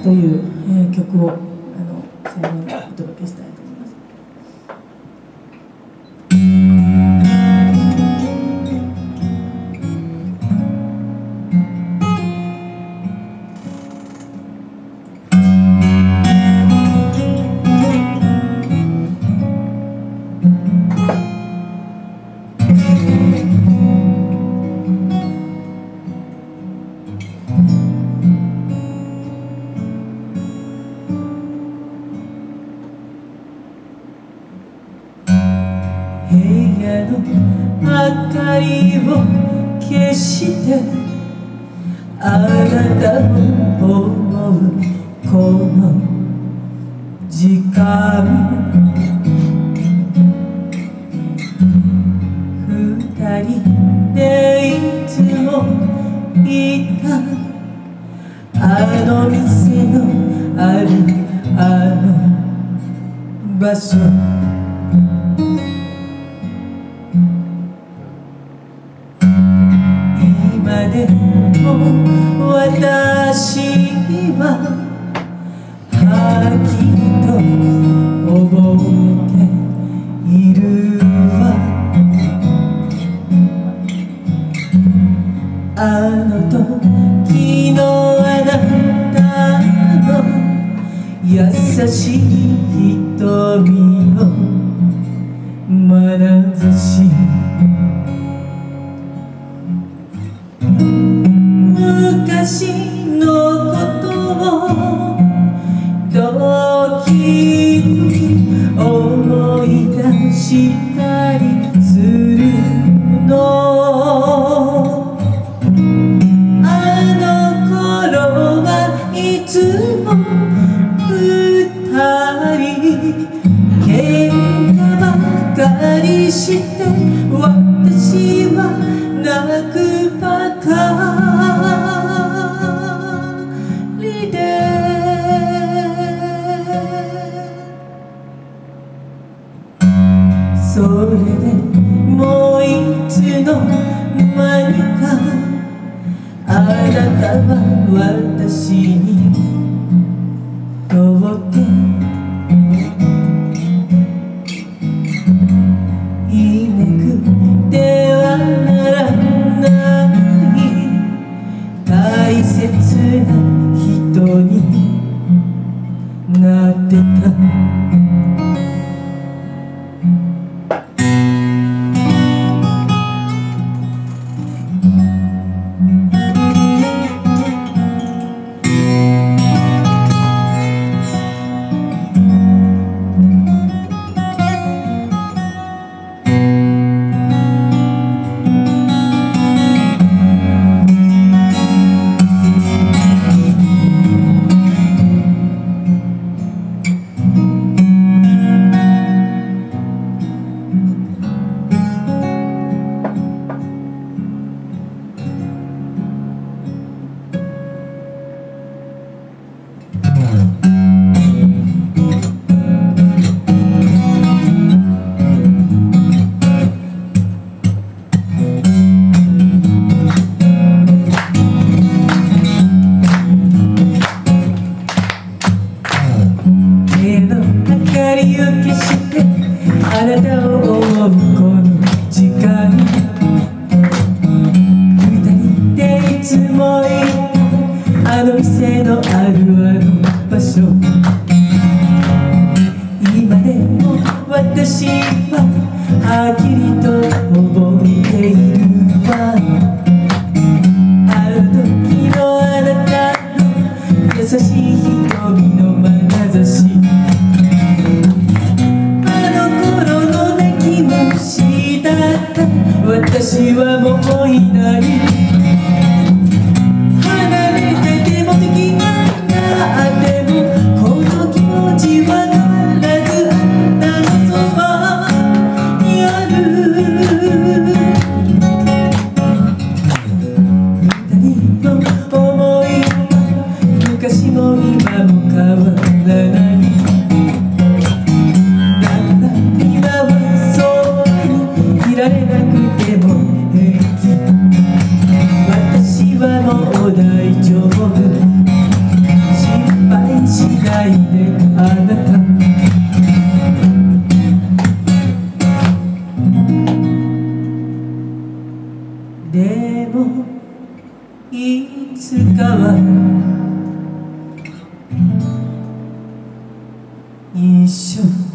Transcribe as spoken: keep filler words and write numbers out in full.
という、えー、曲をあの最後にお届けしたいと思います。部屋の明かりを消してあなたを思うこの時間、二人でいつもいたあの店のあるあの場所、今でも私ははっきりと覚えているわ。あの時のあなたの優しい瞳の眼差し、昔のことを時々思い出したりするの。あの頃はいつも二人喧嘩ばかりして私は泣くばかりで、それでもういつの間にかあなたは私にとっていなくてはならない大切な人になってた。あなたを思うこの時間、二人でいつもいたあの店のあるあの場所、今でも私ははっきりと覚えているわ。あの時のあなたの優しい瞳の眼差し、私はもういない、離れてても時があってもこの気持ちは変わらずあんたのそばにある。 でもいつかは一緒